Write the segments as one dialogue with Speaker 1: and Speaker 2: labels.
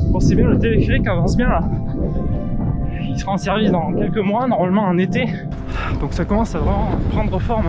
Speaker 1: Bon, c'est bien, le téléphérique avance bien là. Il sera en service dans quelques mois, normalement en été. Donc ça commence à vraiment prendre forme.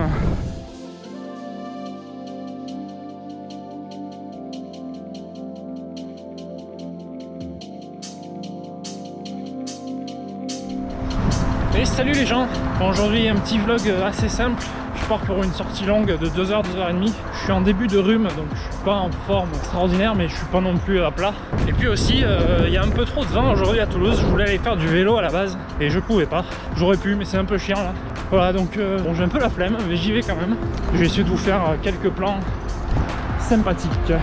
Speaker 1: Et salut les gens. Bon, aujourd'hui un petit vlog assez simple. Je pars pour une sortie longue de 2h, 2h30. Je suis en début de rhume, donc je suis pas en forme extraordinaire, mais je suis pas non plus à plat. Et puis aussi, il y a un peu trop de vent aujourd'hui à Toulouse. Je voulais aller faire du vélo à la base, et je pouvais pas. J'aurais pu, mais c'est un peu chiant là. Voilà, donc bon, j'ai un peu la flemme, mais j'y vais quand même. Je vais essayer de vous faire quelques plans sympathiques.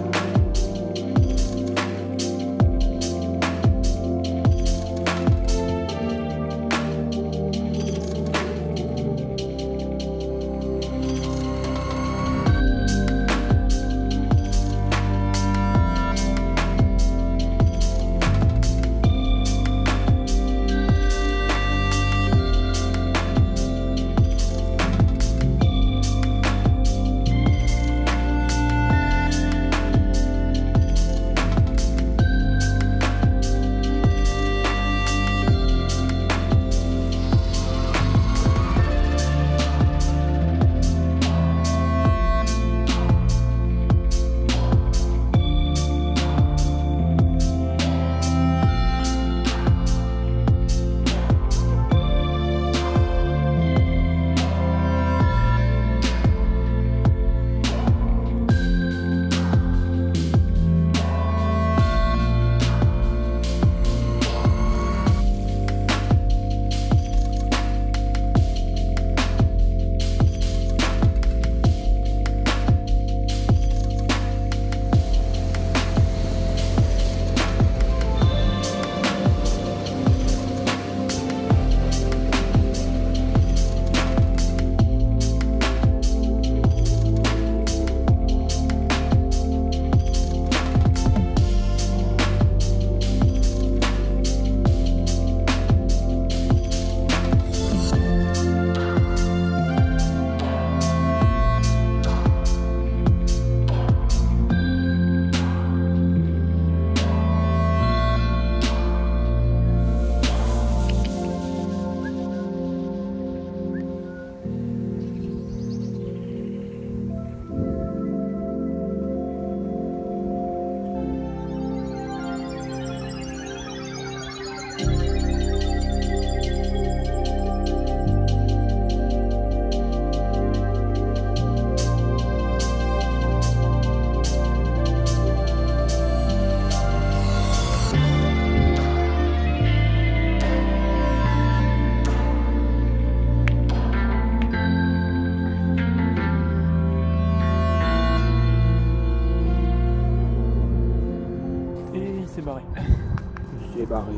Speaker 2: Il s'est barré.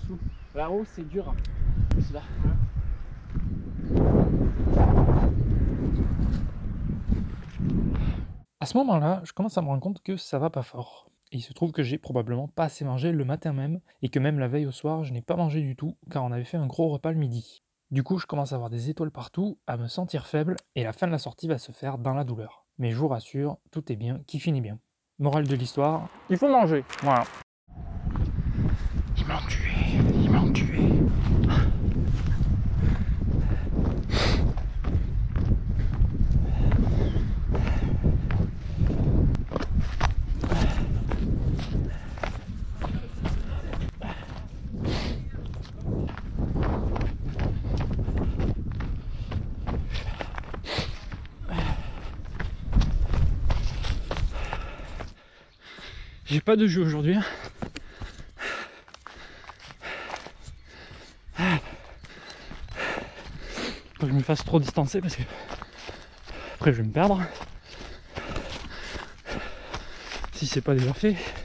Speaker 2: dessous.
Speaker 1: Là-haut, c'est dur. C'est là. À ce moment-là, je commence à me rendre compte que ça va pas fort. Et il se trouve que j'ai probablement pas assez mangé le matin même, et que même la veille au soir, je n'ai pas mangé du tout, car on avait fait un gros repas le midi. Du coup, je commence à avoir des étoiles partout, à me sentir faible, et la fin de la sortie va se faire dans la douleur. Mais je vous rassure, tout est bien qui finit bien. Morale de l'histoire, il faut manger, voilà. Ils m'ont tué, ils m'ont tué. J'ai pas de jeu aujourd'hui. Faut que je me fasse trop distancer parce que après je vais me perdre. Si c'est pas déjà fait.